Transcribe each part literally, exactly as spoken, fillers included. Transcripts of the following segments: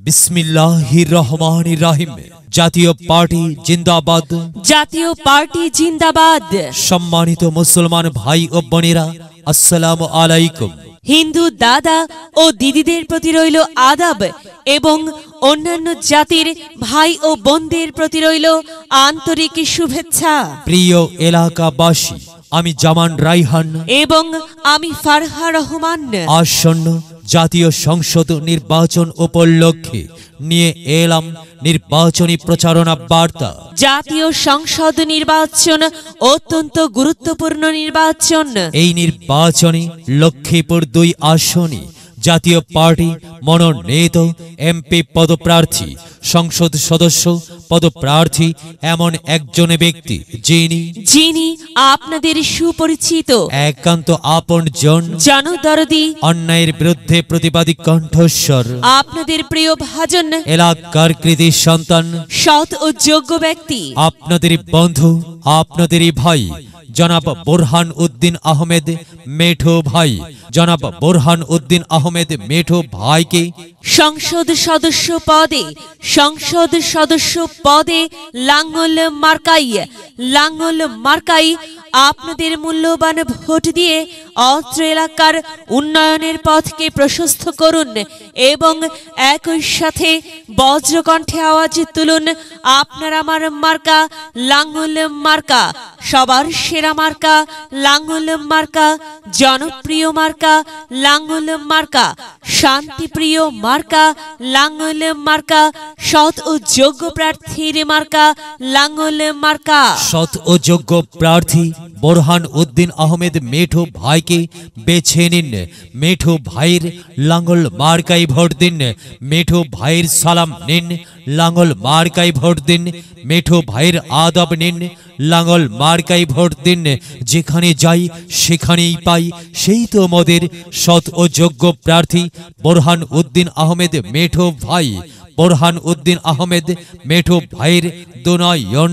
বিসমিল্লাহির রহমানির রহিম। জাতীয় পার্টি জিন্দাবাদ, জাতীয় পার্টি জিন্দাবাদ। সম্মানিত মুসলমান ভাই ও বোনেরা, আসসালামু আলাইকুম। হিন্দু দাদা ও দিদিদের প্রতি রইল আদাব এবং অন্যান্য জাতির ভাই ও বোনদের প্রতি রইল আন্তরিক শুভেচ্ছা। প্রিয় এলাকাবাসী, আমি জামান রাইহান এবং আমি ফারহা রহমান আসন্ন জাতীয় সংসদ নির্বাচন উপলক্ষে নিয়ে এলাম নির্বাচনী প্রচারণা বার্তা। জাতীয় সংসদ নির্বাচন অত্যন্ত গুরুত্বপূর্ণ নির্বাচন। এই নির্বাচনে লক্ষ্মীপুর দুই আসনে জাতীয় পার্টি মনোনীত এমপি পদপ্রার্থী, সংসদ সদস্য পদপ্রার্থী এমন একজন ব্যক্তি যিনি যিনি আপনাদের সুপরিচিত, একান্ত আপন জন, জনদরদি, অন্যায়ের বিরুদ্ধে প্রতিবাদী কণ্ঠস্বর, আপনাদের প্রিয় ভাজন, এলাকার কৃতি সন্তান, সৎ ও যোগ্য ব্যক্তি, আপনাদেরই বন্ধু, আপনাদেরই ভাই জনাব বোরহান উদ্দিন আহমেদ মেঠো ভাই। জনাব বোরহান উদ্দিন আহমেদ মেঠো ভাইকে সংসদ সদস্য পদে সংসদ সদস্য পদে লাঙ্গল মার্কাই লাঙ্গল মার্কাই আপনাদের মূল্যবান ভোট দিয়ে অত্র এলাকার উন্নয়নের পথকে প্রশস্ত করুন এবং একই সাথে বজ্রকণ্ঠে আওয়াজ তুলুন, আপনার আমার মার্কা লাঙ্গল মার্কা, সবার সেরা মার্কা লাঙ্গল মার্কা, জনপ্রিয় মার্কা লাঙ্গল মার্কা, শান্তিপ্রিয় মার্কা লাঙ্গল মার্কা, সৎ ও যোগ্য প্রার্থীর মার্কা লাঙ্গল মার্কা। সৎ ও যোগ্য প্রার্থী বোরহান উদ্দিন আহমেদ মেঠো ভাইকে বেছে নিন। মেঠো ভাইয়ের লাঙ্গল মার্কাই ভোট দিন। মেঠো ভাইয়ের সালাম নিন, লাঙ্গল মার্কাই ভোট দিন। মেঠো ভাইয়ের আদব নিন, লাঙ্গল মার্কাই ভোট দিন। যেখানে যাই সেখানেই পাই, সেই তো মোদের সৎ ও যোগ্য প্রার্থী বোরহান উদ্দিন আহমেদ মেঠো ভাই। বোরহান উদ্দিন আহমেদ মেঠো ভাইয়ের দুনয়ন,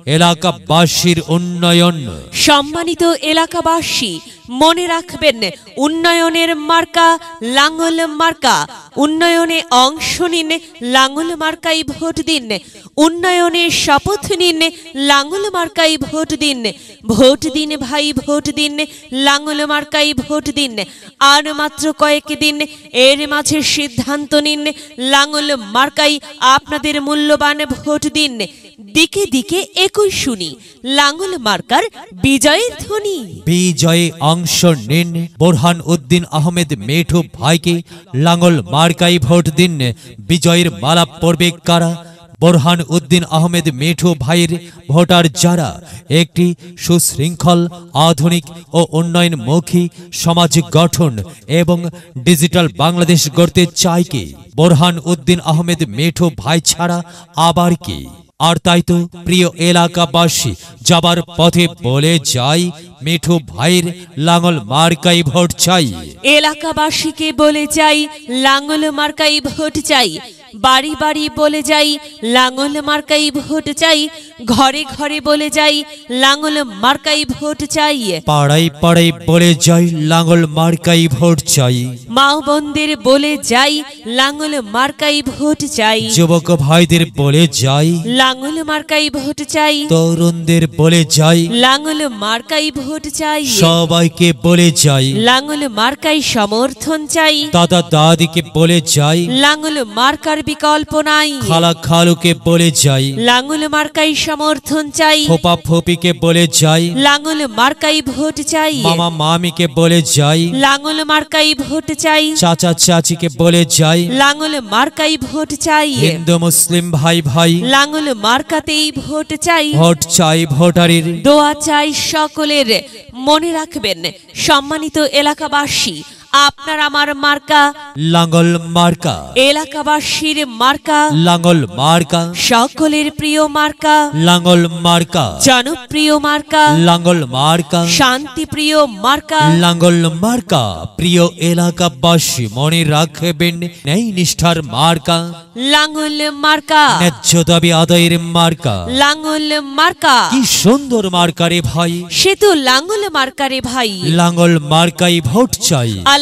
এলাকাবাসীর উন্নয়ন। সম্মানিত এলাকাবাসী, মনে রাখবেন, উন্নয়নের মার্কা লাঙ্গল মার্কা। উন্নয়নে অংশ নিন, লাঙ্গল মার্কাই ভোট দিন। উন্নয়নের শপথ নিন, লাঙ্গল মার্কাই ভোট দিন। ভোট দিন ভাই, ভোট দিন, লাঙ্গল মার্কাই ভোট দিন। আর মাত্র কয়েক দিন, এর মাঝে সিদ্ধান্ত নিন, লাঙ্গল মার্কাই আপনাদের মূল্যবান ভোট দিন। দিকে দিকে একই শুনি, লাঙ্গল মার্কার বিজয়ের ধ্বনি। বিজয়ে অংশ নিন, বোরহান উদ্দিন আহমেদ মেঠো ভাইকে লাঙ্গল মার্কাই ভোট দিন। বিজয়ের মালা পড়বে কারা? বোরহান উদ্দিন আহমেদ মেঠো ভাইয়ের ভোটার যারা একটি সুশৃঙ্খল, আধুনিক ও উন্নয়নমুখী সমাজ গঠন এবং ডিজিটাল বাংলাদেশ গড়তে চায় কে? বোরহান উদ্দিন আহমেদ মেঠো ভাই ছাড়া আবার কে? আর তাই তো প্রিয় এলাকাবাসী, যাবার পথে বলে যাই, মেঠো ভাইয়ের লাঙ্গল মার্কাই ভোট চাই। এলাকাবাসীকে বলে যাই, লাঙ্গল মার্কাই ভোট চাই। বাড়ি বাড়ি বলে যাই, লাঙ্গল মার্কাই ভোট চাই। ঘরে ঘরে বলে যাই, লাঙ্গল মার্কাই ভোট চাই। পাড়ায় পাড়ায় বলে যাই, লাঙ্গল মার্কাই ভোট চাই। মা বোনদের বলে যাই, লাঙ্গল মার্কাই ভোট চাই। যুবক ভাইদের বলে যাই, লাঙ্গল মার্কাই ভোট চাই। তরুণদের বলে যাই, লাঙ্গল মার্কাই ভোট চাই। সবাইকে বলে যাই, লাঙ্গল মার্কাই সমর্থন চাই। দাদা দাদিকে বলে যাই, লাঙ্গল মার্কার বিকল্প নাই। খালা খালুকে বলে যাই, লাঙ্গল মার্কাই সমর্থন চাই। ফোপা ফোপিকে বলে যাই, লাঙ্গল মার্কাই ভোট চাই। মামা মামিকে বলে যাই, লাঙ্গল মার্কাই ভোট চাই। চাচা চাচিকে বলে যাই, লাঙ্গল মার্কাই ভোট চাই। হিন্দু মুসলিম ভাই ভাই, লাঙ্গল মার্কাতেই ভোট চাই। ভোট চাই ভোটারের, দোয়া চাই সকলের। মনে রাখবেন, সম্মানিত এলাকাবাসী, আপনার আমার মার্কা লাঙ্গল মার্কা। এলাকাবাসীর মার্কা লাঙ্গল মার্কা, সকলের প্রিয় মার্কা লাঙ্গল মার্কা। জনপ্রিয় মার্কা লাঙ্গল মার্কা, শান্তিপ্রিয় মার্কা লাঙ্গল মার্কা। প্রিয় এলাকাবাসী, মনে রাখবেন, ন্যায় নিষ্ঠার মার্কা লাঙ্গল মার্কা। ন্যায্য দাবি আদায়ের মার্কা। লাঙ্গল মার্কা, কি সুন্দর মার্কা রে ভাই। সে তো লাঙ্গল মার্কা রে ভাই। লাঙ্গল মার্কাই ভোট চাই। আল্লাহ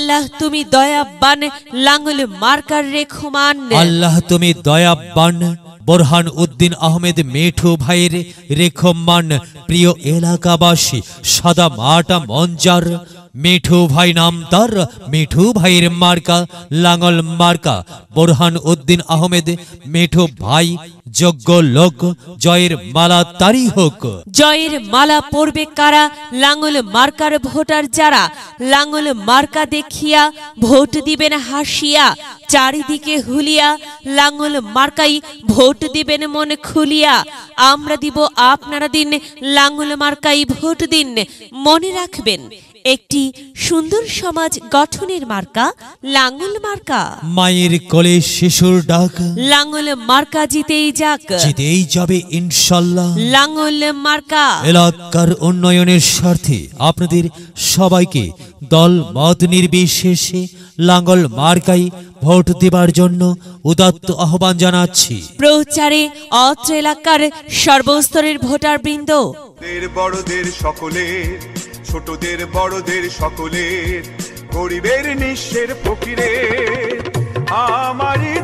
আল্লাহ তুমি দয়াবান লাঙ্গল মার্কার রেখমান আল্লাহ তুমি দয়াবান বোরহান উদ্দিন আহমেদ মেঠু ভাইয়ের রেখমান প্রিয় এলাকাবাসী সাদা মাটা মঞ্জার মিঠু ভাই নাম তার মিঠু ভাইয়ের মার্কা লাঙ্গল মার্কা বোরহান উদ্দিন আহমেদ মিঠু ভাই যোগ্য লোক জয়ের মালা তারি হোক জয়ের মালা পড়বে কারা লাঙ্গল মার্কার ভোটার যারা লাঙ্গল মার্কা দেখিয়া ভোট দিবেন হাসিয়া চারিদিকে হুলিয়া লাঙ্গল মার্কাই ভোট দিবেন মন খুলিয়া আমরা দিব আপনারা দিন লাঙ্গল মার্কাই ভোট দিন মনে রাখবেন একটি সুন্দর সমাজ গঠনের মার্কা লাঙ্গল মার্কা মায়ের কোলে শিশুর ডাক লাঙ্গল মার্কা জিতেই যাক জিতেই যাবে ইনশাল্লাহ লাঙ্গল মার্কা এলাকার উন্নয়নের স্বার্থে আপনাদের সবাইকে দল মত নির্বিশেষে লাঙ্গল মার্কাই ভোট দেবার জন্য উদাত্ত আহ্বান জানাচ্ছি প্রচারে অত্র এলাকার সর্বস্তরের ভোটার বৃন্দ বড়দের সকলের ছোটদের বড়দের সকলের গরিবের নিঃস্বের ফকিরের আমারই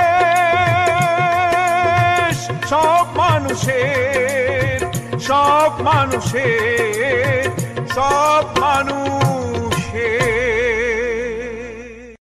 দেশ সব মানুষের সব মানুষের সব মানুষের